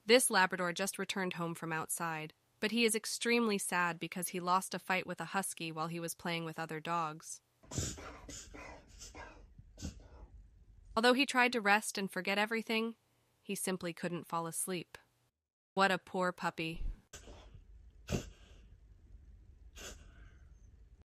This Labrador just returned home from outside, but he is extremely sad because he lost a fight with a husky while he was playing with other dogs. Although he tried to rest and forget everything, he simply couldn't fall asleep. What a poor puppy.